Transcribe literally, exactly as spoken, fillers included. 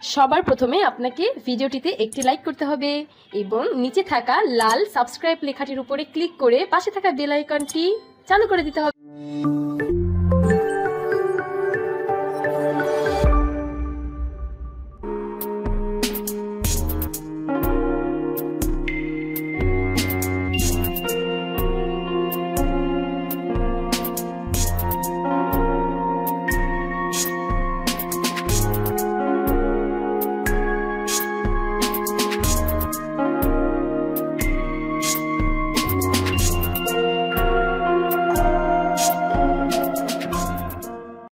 সবার প্রথমে আপনাকে ভিডিওটিতে একটি লাইক করতে হবে এবং নিচে থাকা লাল সাবস্ক্রাইব লেখাটির উপরে ক্লিক করে পাশে থাকা বেল আইকনটি চালু করে দিতে হবে।